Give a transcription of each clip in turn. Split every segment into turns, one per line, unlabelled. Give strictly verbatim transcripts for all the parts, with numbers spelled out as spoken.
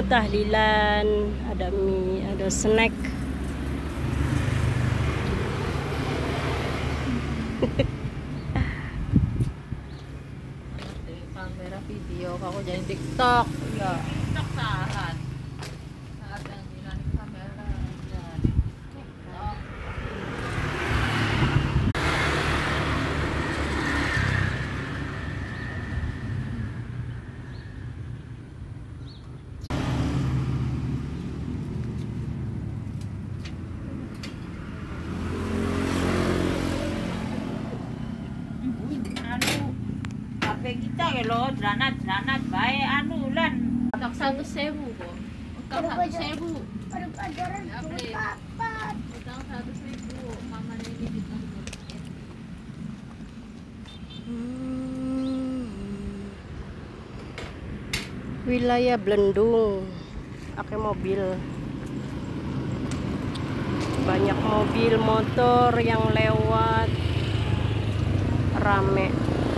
tahlilan, ada mie, ada snack.
Kamera video kalau jadi TikTok ya TikTok saat saat yang bilang kamera dan TikTok. Kita ya lo, dranat-dranat baik anu lan untuk satu sewu kok. Untuk satu sewu.
Ada pelajaran papat.
Untuk satu sewu, mama ini kita.
Hmm. Wilayah Belendung, pakai mobil. Banyak mobil motor yang lewat, rame.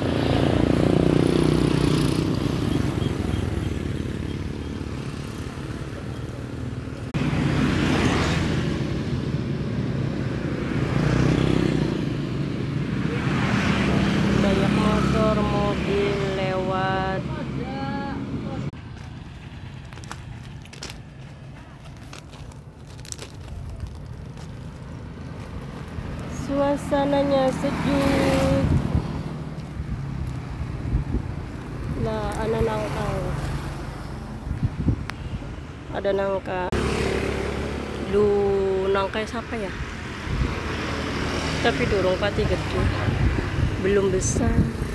Banyak motor, mobil lewat. Suasananya sejuk. Lah, ada nangka. Ada nangka. Lu nangka siapa ya? Tapi dorong pati gede. Belum besar.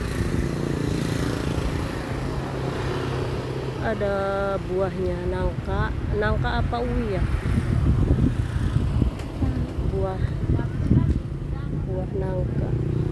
Ada buahnya, nangka. Nangka apa uwi ya? Buah. Buah nangka.